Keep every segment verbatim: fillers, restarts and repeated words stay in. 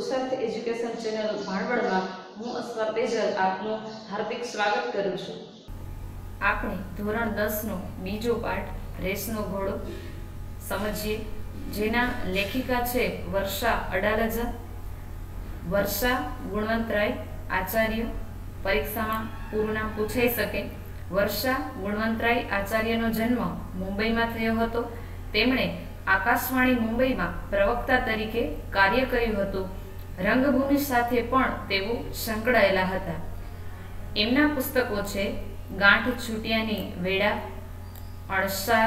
પુરુષાર્થ education channel ભાણવડમાં હું અસ્વાર તેજલ આપનું હાર્દિક સ્વાગત કરું છું। આપણે ધોરણ દસ નો બીજો પાઠ રેસનો ઘોડો સમજીએ, જેના લેખિકા છે વર્ષા અડાલજા। વર્ષા ગુણવંતરાય આચાર્ય, પરીક્ષામાં પૂરું નામ પૂછાઈ શકે। વર્ષા ગુણવંતરાય આચાર્યનો જન્મ મુંબઈમાં થયો હતો। તેમણે આકાશવાણી મુંબઈમાં પ્રવક્તા તરીકે કાર્ય કર્યું હતું। રંગભૂમિ સાથે પણ તેઓ સંકળાયેલા હતા। એમના પુસ્તકો છે ગાંઠ છૂટિયાની વેળા, અણસાર,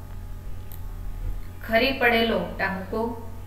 ખરી પડેલો ટાંકો,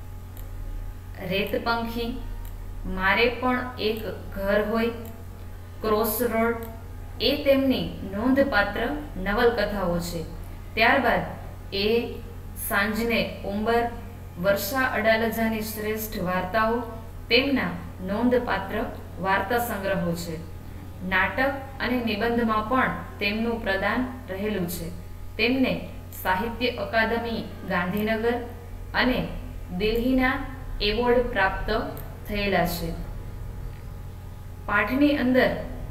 રેતપંખી, મારે પણ એક ઘર હોય, ક્રોસ રોડ એ તેમની નોંધપાત્ર નવલકથાઓ છે। ત્યારબાદ એ સાંજને ઉંબર, વર્ષા અડાલજાની શ્રેષ્ઠ વાર્તાઓ તેમના નોંધપાત્ર વાર્તા સંગ્રહો છે। નાટક અને નિબંધમાં પણ તેમનું પ્રદાન રહેલું છે। તેમને સાહિત્ય અકાદમી ગાંધીનગર અને દિલ્હીના એવોર્ડ પ્રાપ્ત થયેલા છે। પાઠની અંદર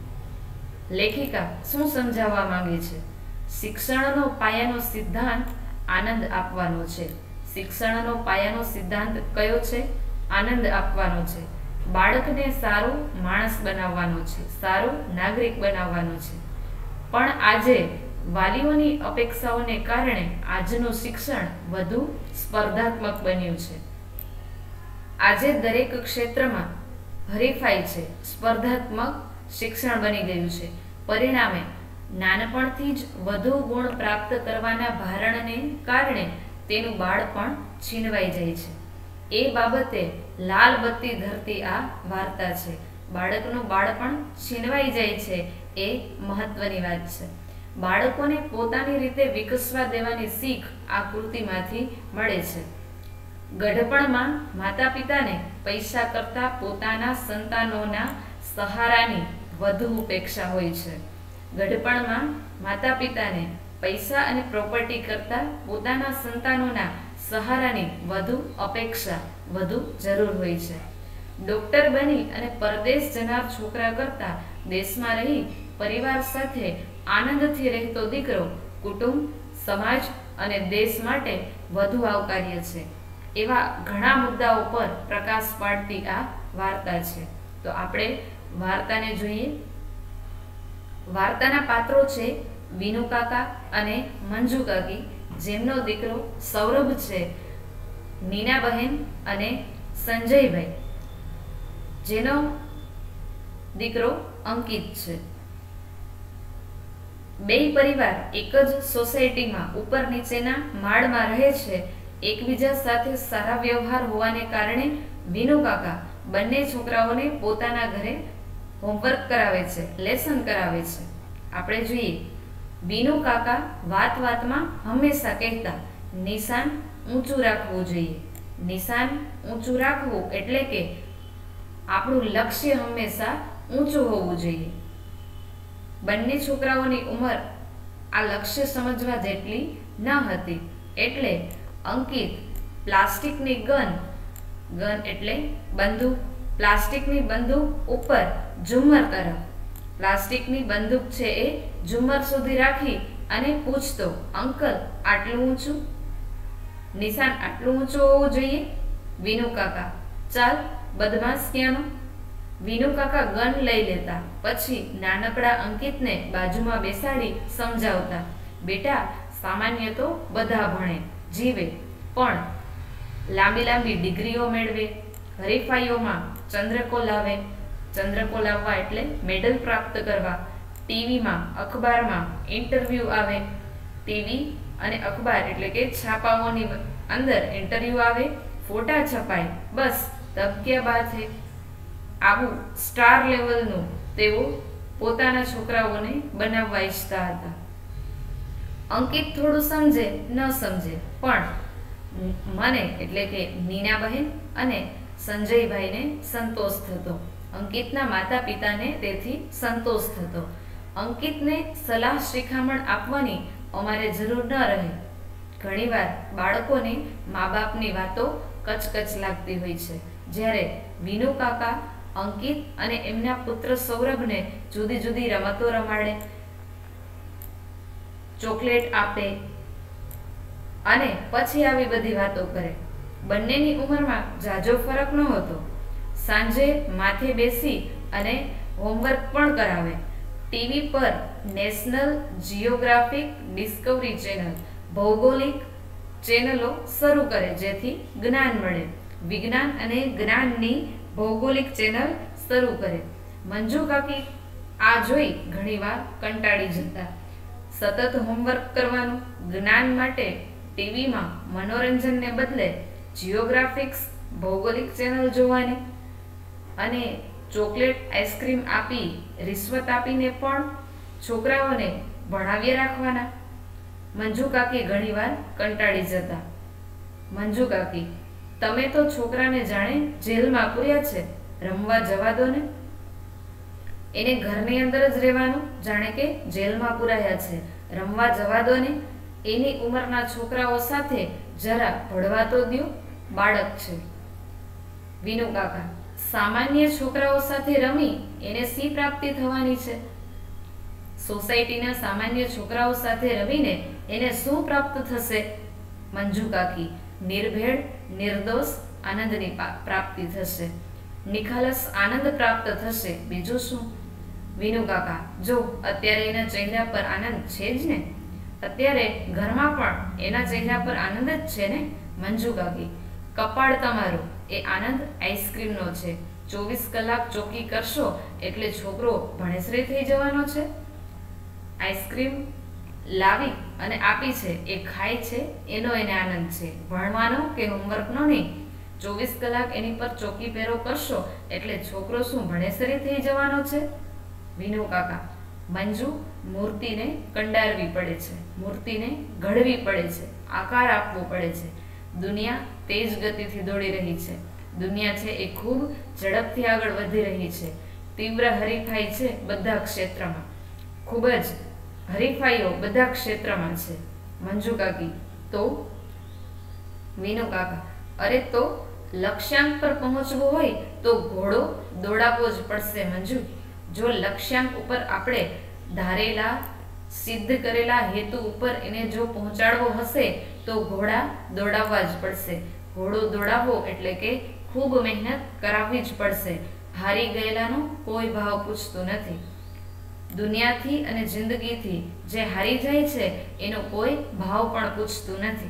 લેખિકા શું સમજાવવા માંગે છે? શિક્ષણનો પાયાનો સિદ્ધાંત આનંદ આપવાનો છે। શિક્ષણનો પાયાનો સિદ્ધાંત કયો છે? આનંદ આપવાનો છે। બાળકને સારો માણસ બનાવવાનો છે, સારો નાગરિક બનાવવાનો છે। પણ આજે વાલીઓની અપેક્ષાઓને કારણે આજનું શિક્ષણ વધુ સ્પર્ધાત્મક બન્યું છે। આજે દરેક ક્ષેત્રમાં હરીફાઈ છે, સ્પર્ધાત્મક શિક્ષણ બની ગયું છે। પરિણામે નાનપણથી જ વધુ ગુણ પ્રાપ્ત કરવાના ભારણને કારણે તેનું બાળપણ છીનવાઈ જાય છે। એ બાબતે લાલ બત્તી ધરતી આ વાર્તા છે। બાળકનું બાળપણ છીનવાઈ જાય છે એ મહત્વની વાત છે। બાળકોને પોતાની રીતે વિકસવા દેવાની શીખ આ કૃતિમાંથી મળે છે। ગઢપણમાં માતા પિતાને પૈસા કરતા પોતાના સંતાનોના સહારાની વધુ ઉપેક્ષા હોય છે। ગઢપણમાં માતા પિતાને પૈસા અને પ્રોપર્ટી કરતા પોતાના સંતાનોના સહારાની વધુ અપેક્ષા, વધુ જરૂર હોય છે। ડોક્ટર બની અને પરદેશ જનાર છોકરા કરતા દેશમાં રહી પરિવાર સાથે આનંદથી રહેતો દીકરો કુટુંબ, સમાજ અને દેશ માટે વધુ આવકાર્ય છે। એવા ઘણા મુદ્દાઓ પર પ્રકાશ પાડતી આ વાર્તા છે। તો આપણે વાર્તાને જોઈએ। વાર્તાના પાત્રો છે વિનુ કાકા અને મંજુ કાકી, જેમનો દીકરો સૌરભ છે, નીના બહેન અને સંજયભાઈ, જેનો દીકરો અંકિત છે। બેય પરિવાર એક જ સોસાયટીમાં ઉપર નીચેના માળમાં રહે છે। એકબીજા સાથે સારા વ્યવહાર હોવાને કારણે વિનુ કાકા બંને છોકરાઓને પોતાના ઘરે હોમવર્ક કરાવે છે, લેસન કરાવે છે। આપણે જોઈએ, વિનુ કાકા વાત વાતમાં હંમેશા કહેતા નિશાન ઊંચું રાખવું જોઈએ। નિશાન ઊંચું રાખવું એટલે કે આપણું લક્ષ્ય હંમેશા ઊંચું હોવું જોઈએ। બંને છોકરાઓની ઉંમર આ લક્ષ્ય સમજવા જેટલી ન હતી, એટલે અંકિત પ્લાસ્ટિકની ગન, ગન એટલે બંદૂક, પ્લાસ્ટિકની બંદૂક ઉપર ઝુમ્મર તરફ, પ્લાસ્ટિકની બંદૂક છે એ ઝુમ્મર સુધી રાખી અને પૂછતો, અંકલ આટલું ઊંચું, નિશાન આટલું ઊંચું હોવું જોઈએ। વિનુ કાકા, ચાલ બદમાશ ક્યાંનો। વિનુ કાકા ગન લઈ લેતા, પછી નાનકડા અંકિતને બાજુમાં બેસાડી સમજાવતા, બેટા સામાન્ય તો બધા ભણે, જીવે, પણ લાંબી લાંબી ડિગ્રીઓ મેળવે, હરીફાઈઓમાં ચંદ્રકો લાવે, ચંદ્રકો લાવવા એટલે મેડલ પ્રાપ્ત કરવા, ટીવીમાં અખબારમાં ઇન્ટરવ્યૂ આવે, ટીવી અને અખબાર એટલે કે છાપાઓની અંદર ઇન્ટરવ્યૂ આવે, ફોટા છપાય, બસ તબ ક્યા બાત હે। આવું સ્ટાર લેવલનું તેઓ પોતાના છોકરાઓને બનાવવા ઈચ્છતા હતા। અંકિત થોડું સમજે ન સમજે, પણ મને એટલે કે નીના બહેન અને સંજયભાઈને સંતોષ થતો, અંકિતના માતા પિતાને તેથી સંતોષ થતો। અંકિતને સલાહ શિખામણ આપવાની અમારે જરૂર ન રહે। ઘણીવાર બાળકોને મા બાપની વાતો કચકચ લાગતી હોય છે, જ્યારે વિનુ કાકા અંકિત અને એમના પુત્ર સૌરભને જુદી જુદી રમતો રમાડે, ચોકલેટ આપે અને પછી આવી બધી વાતો કરે. બંનેની ઉંમરમાં ઝાઝો ફરક નહોતો. સાંજે માથે બેસી અને હોમવર્ક પણ કરાવે. ટીવી પર નેશનલ જિયોગ્રાફિક, ડિસ્કવરી ચેનલ, ભૌગોલિક ચેનલો શરૂ કરે જેથી જ્ઞાન મળે. વિજ્ઞાન અને જ્ઞાનની ભૌગોલિક ચેનલ શરૂ કરે. મંજુ કાકી આ જોઈ ઘણીવાર કંટાળી જતા. સતત હોમવર્ક કરવાનું, જ્ઞાન માટે ટીવીમાં મનોરંજનને બદલે જિયોગ્રાફિક્સ, ભૌગોલિક ચેનલ જોવાની અને ચોકલેટ, આઈસ્ક્રીમ આપી, રિશ્વત આપીને પણ છોકરાઓને ભણાવ્યા રાખવાના. મંજુ કાકી ઘણીવાર કંટાળી જતા. મંજુ કાકી, તમે તો છોકરાને જાણે જેલમાં પૂર્યા છે, રમવા જવા દો ને. એને ઘરની અંદર જ રહેવાનું, જાણે કે જેલમાં પૂરાયા છે, રમવા જવા દો ને. એની ઉંમરના છોકરાઓ સાથે જરા ભળવા તો દ્યો, બાળક છે. વિનુ કાકા, સામાન્ય છોકરાઓ સાથે રમી એને શી પ્રાપ્તિ થવાની છે? સોસાયટીના સામાન્ય છોકરાઓ સાથે રમીને એને શું પ્રાપ્ત થશે? મંજુ કાકી, નિર્ભેળ, નિર્દોષ આનંદની પ્રાપ્તિ થશે. નિખાલસ આનંદ પ્રાપ્ત થશે, બીજું શું? વિનુ કાકા, જો અત્યારે એના ચહેરા પર આનંદ છે જ ને. અત્યારે ઘરમાં પણ એના ચહેરા પર આનંદ જ છે ને. મંજુ કાકી, કપાળ તમારું, એ આનંદ આઈસ્ક્રીમનો છે. ચોવીસ કલાક ચોકી કરશો એટલે છોકરો ભણેસરે થઈ જવાનો છે. આઈસ્ક્રીમ લાવી અને આપી છે, એ ખાય છે, એનો એને આનંદ છે. ભણવાનો કે હોમવર્કનો નહીં. ચોવીસ કલાક એની પર ચોકી પહેરો કરશો એટલે છોકરો શું ભણેસરે થઈ જવાનો છે? વિનુ કાકા, મંજુ, મૂર્તિને કંડારવી પડે છે, મૂર્તિને ઘડવી પડે છે, આકાર આપવો પડે છે. દુનિયા તેજ ગતિથી દોડી રહી છે. દુનિયા છે એ ખૂબ ઝડપથી આગળ વધી રહી છે. તીવ્ર હરીફાઈ છે બધા ક્ષેત્રમાં. ખૂબ જ હરીફાઈઓ બધા ક્ષેત્રમાં છે. મંજુ કાકી, તો? વિનુ કાકા, અરે તો લક્ષ્યાંક પર પહોંચવું હોય તો ઘોડો દોડાવવો જ પડશે મંજુ. જો લક્ષ્યાંક ઉપર આપણે ધારેલા, સિદ્ધ કરેલા હેતુ ઉપર એને જો પહોંચાડવો હશે તો ઘોડા દોડાવવા જ પડશે. ઘોડો દોડાવવો એટલે કે ખૂબ મહેનત કરાવવી જ પડશે. હારી ગયેલાનો કોઈ ભાવ પૂછતું નથી. દુનિયાથી અને જિંદગીથી જે હારી જાય છે એનો કોઈ ભાવ પણ પૂછતું નથી.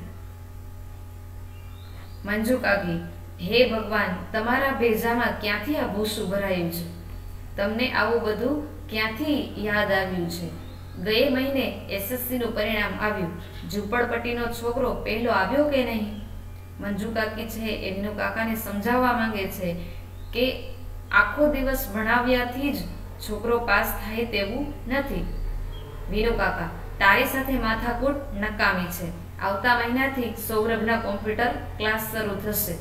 મંજુ કાકી, હે ભગવાન, તમારા ભેજામાં ક્યાંથી આ ભૂસું ભરાયું છે? તમને આવું બધું ક્યાંથી યાદ આવ્યું છે? ગયે મહિને એસએસસી નું પરિણામ આવ્યું. ઝૂંપડપટ્ટીનો છોકરો પહેલો આવ્યો કે નહીં? મંજુ કાકી છે એ વિનુ કાકાને સમજાવવા માંગે છે કે આખો દિવસ ભણાવ્યાથી જ છોકરો પાસ થાય તેવું નથી. વિનુ કાકા, તારી સાથે માથાકૂટ નકામી છે. આવતા મહિનાથી સૌરભના કોમ્પ્યુટર ક્લાસ શરૂ થશે.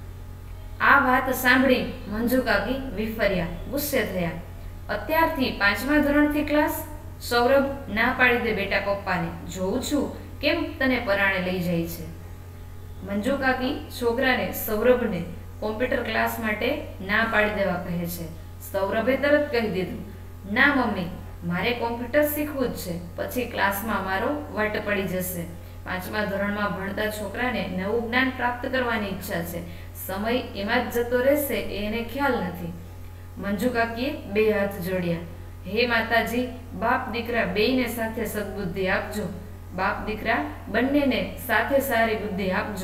આ વાત સાંભળી મંજુ કાકી વિફર્યા, ગુસ્સે થયા. અત્યારથી પાંચમા ધોરણથી ક્લાસ? સૌરભ, ના પાડી દે બેટા પપ્પાને. જોઉં છું કેમ તને પરાણે લઈ જાય છે. મંજુ કાકી છોકરાને, સૌરભને કોમ્પ્યુટર ક્લાસ માટે ના પાડી દેવા કહે છે. સૌરભે તરત કહી દીધું, ના મમ્મી, મારે કોમ્પ્યુટર શીખવું જ છે, પછી ક્લાસમાં મારો વટ પડી જશે. પાંચમા ધોરણમાં ભણતા છોકરાને નવું જ્ઞાન પ્રાપ્ત કરવાની ઈચ્છા છે. સમય એમાં જ જતો રહેશે એ એને ખ્યાલ નથી. મંજુ કાકીએ બે હાથ જોડ્યા. હે માતાજી, બાપ દીકરા બેયને સાથે સદબુદ્ધિ આપજો. બાપ દીકરા બંનેને સાથે સારી બુદ્ધિ આપજો.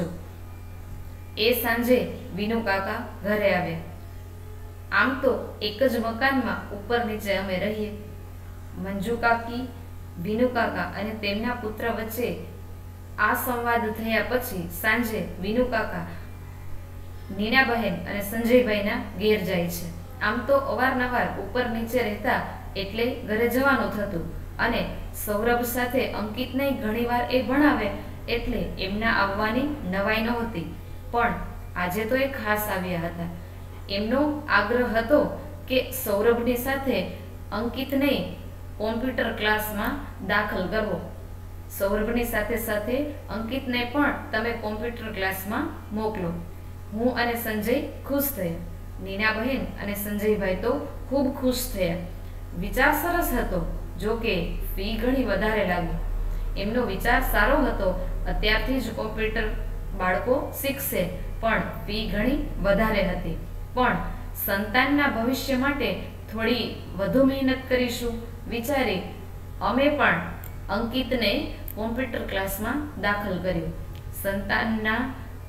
એ સાંજે વિનુ કાકા ઘરે આવ્યા. આમ તો એક જ મકાનમાં ઉપર નીચે અમે રહીએ. મંજુ કાકી, વિનુ કાકા અને તેમના પુત્ર વચ્ચે આ સંવાદ થયા પછી સાંજે વિનુ કાકા નીનાબહેન અને સંજયભાઈના ઘેર જાય છે. આમ તો અવારનવાર ઉપર નીચે રહેતા એટલે ઘરે જવાનું થતું અને સૌરભ સાથે અંકિતને ઘણીવાર એ ભણાવે એટલે એમના આવવાની નવાઈ નહોતી. પણ આજે તો એ ખાસ આવ્યા હતા. એમનો આગ્રહ હતો કે સૌરભની સાથે અંકિતને કોમ્પ્યુટર ક્લાસમાં દાખલ કરવો. સૌરભની સાથે સાથે અંકિતને પણ તમે કોમ્પ્યુટર ક્લાસમાં મોકલો. હું અને સંજય ખુશ થયા. નીના બહેન અને સંજયભાઈ તો ખૂબ ખુશ થયા. વિચાર સરસ હતો, જો કે ફી ઘણી વધારે લાગી. એમનો વિચાર સારો હતો, અત્યારથી જ કોમ્પ્યુટર બાળકો શીખશે, પણ ફી ઘણી વધારે હતી. પણ સંતાનના ભવિષ્ય માટે થોડી વધુ મહેનત કરીશું વિચારી અમે પણ અંકિતને કોમ્પ્યુટર ક્લાસમાં દાખલ કર્યો. સંતાનના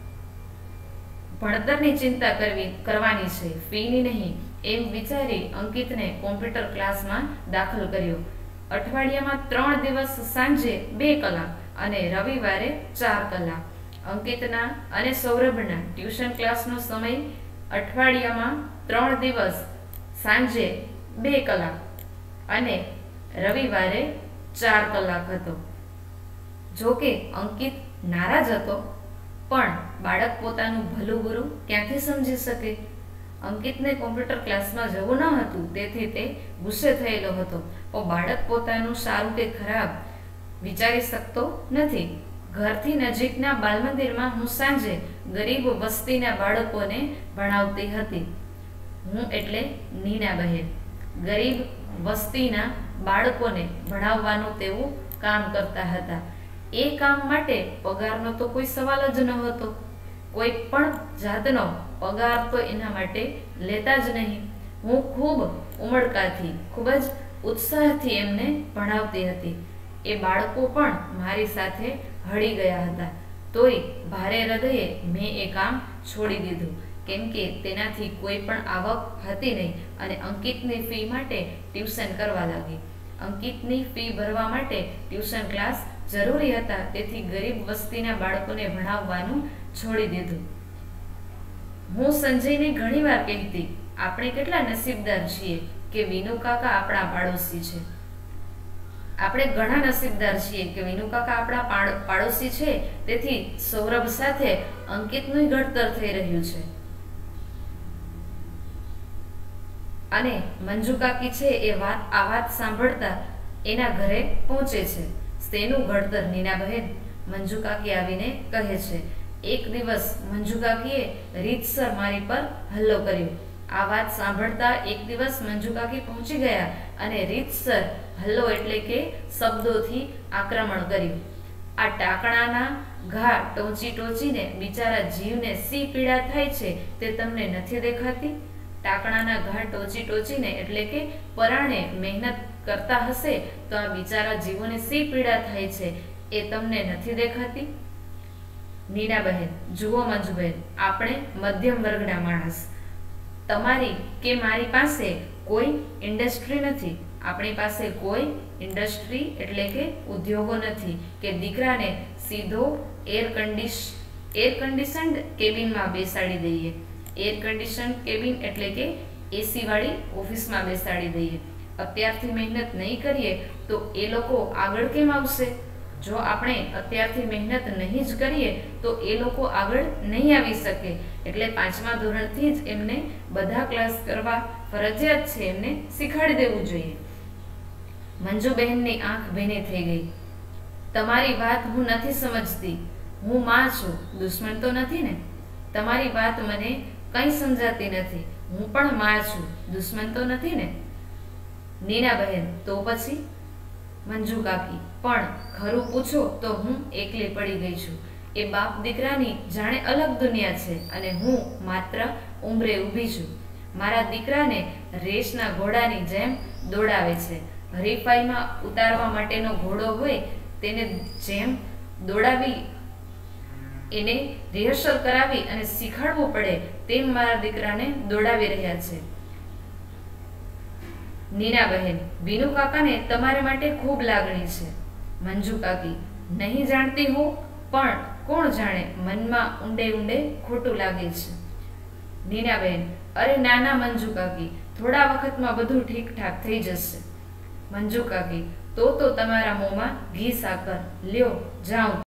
ભણતરની ચિંતા કરવી કરવાની છે, ફીની નહીં, એમ વિચારી અંકિતને કોમ્પ્યુટર ક્લાસમાં દાખલ કર્યો. અઠવાડિયામાં ત્રણ દિવસ સાંજે બે કલાક અને રવિવારે ચાર કલાક. અંકિતના અને સૌરભના ટ્યુશન ક્લાસનો સમય અઠવાડિયામાં ત્રણ દિવસ સાંજે બે કલાક અને રવિવારે ચાર કલાક હતો. જો કે અંકિત નારાજ હતો, પણ બાળક પોતાનું ભલું બુરું ક્યાંથી સમજી શકે? અંકિતને કોમ્પ્યુટર ક્લાસમાં જવું ન હતું, તેથી તે ગુસ્સે થયેલો હતો. પણ બાળક પોતાનું સારું કે ખરાબ વિચારી શકતો નથી. ઘરથી નજીકના બાલમંદિરમાં હું સાંજે ગરીબ વસ્તીના બાળકોને ભણાવતી હતી. હું એટલે નીના બહેન ગરીબ વસ્તીના બાળકોને ભણાવવાનું તેવું કામ કરતા હતા. એ કામ માટે પગારનો તો કોઈ સવાલ જ ન હતો. કોઈ પણ જાતનો પગાર તો એના માટે લેતા જ નહીં. હું ખૂબ ઉમળકાથી, ખૂબ જ ઉત્સાહથી એમને ભણાવતી હતી. એ બાળકો પણ મારી સાથે હળી ગયા હતા. તોય ભારે હૃદયે મેં એ કામ છોડી દીધું, કેમ કે તેનાથી કોઈ પણ આવક હતી નહીં અને અંકિતની ફી માટે ટ્યુશન કરવા લાગી. અંકિતની ફી ભરવા માટે ટ્યુશન ક્લાસ જરૂરી હતા, તેથી ગરીબ વસ્તીના બાળકોને ભણાવવાનું છોડી દીધું. હું સંજયને ઘણીવાર કહેતી, આપણે કેટલા નસીબદાર છીએ કે વિનુ કાકા આપણા પાડોશી છે. આપણે ઘણા નસીબદાર છીએ કે વિનુ કાકા આપણા પાડોશી છે, તેથી સૌરભ સાથે અંકિતનું ઘડતર થઈ રહ્યું છે. અને મંજુ કાકી છે એ વાત આ વાત સાંભળતા એના ઘરે પહોંચે છે. તેનું ઘડતર નીના બહેન મંજુ કાકી આવીને કહે છે. એક દિવસ મંજુ કાકીએ રીતસર મારી પર હલ્લો કર્યો. આ વાત સાંભળતા એક દિવસ મંજુ કાકી પહોંચી ગયા અને રીતસર હલ્લો એટલે કે શબ્દોથી આક્રમણ કર્યું. આ ટાકણાના ઘા ટોચી ટોચીને બિચારા જીવને સી પીડા થાય છે તે તમને નથી દેખાતી? ટાકણાના ઘા ટોચી ટોચીને એટલે કે પરાણે મહેનત કરતા હશે તો આ બિચારા જીવોને સી પીડા થાય છે એ તમને નથી દેખાતી? નીના બહેન, જુઓ મંજુબહેન, આપણે મધ્યમ વર્ગના માણસ, તમારી કે મારી પાસે કોઈ ઇન્ડસ્ટ્રી નથી. આપણી પાસે કોઈ ઇન્ડસ્ટ્રી એટલે કે ઉદ્યોગો નથી કે દીકરાને સીધો એર કન્ડિશ એર કન્ડિશન્ડ કેબિનમાં બેસાડી દઈએ. એર કન્ડિશન કેબિન એટલે કે એસી વાળી ઓફિસમાં બેસાડી દઈએ. અત્યારથી મહેનત નહીં કરીએ તો એ લોકો આગળ કેમ આવશે? જો આપણે અત્યારથી મહેનત નહીં જ કરીએ તો એ લોકો આગળ નહીં આવી શકે. એટલે પાંચમા ધોરણથી જ એમને બધા ક્લાસ કરવા ફરજિયાત છે, એમને શીખવાડી દેવું જોઈએ. મંજુબહેનની આંખ ભીની થઈ ગઈ. તમારી વાત હું નથી સમજતી. હું માં છું, દુશ્મન તો નથી ને? તમારી વાત મને કંઈ સમજાતી નથી. હું પણ માં છું, દુશ્મન તો નથી ને? નીના બહેન, તો પછી? મંજુ કાકી, પણ ખરું પૂછો તો હું એકલી પડી ગઈ છું. એ બાપ દીકરાની જાણે અલગ દુનિયા છે અને હું માત્ર ઉંમરે ઊભી છું. મારા દીકરાને રેસના ઘોડાની જેમ દોડાવે છે. હરીફાઈમાં ઉતારવા માટેનો ઘોડો હોય તેને જેમ દોડાવી, એને રિહર્સલ કરાવી અને શીખવાડવું પડે તેમ મારા દીકરાને દોડાવી રહ્યા છે. નીના બહેન, વિનુ કાકાને તમારા માટે ખૂબ લાગણી છે. મંજુ કાકી, નહીં જાણતી હું, પણ કોણ જાણે મનમાં ઊંડે ઊંડે ખોટું લાગે છે. નીના બહેન, અરે નાના મંજુ કાકી, થોડા વખતમાં બધું ઠીક ઠાક થઈ જશે. મંજુ કાકી, તો તો તમારા મોંમાં ઘી સાકર લ્યો, જાઉં.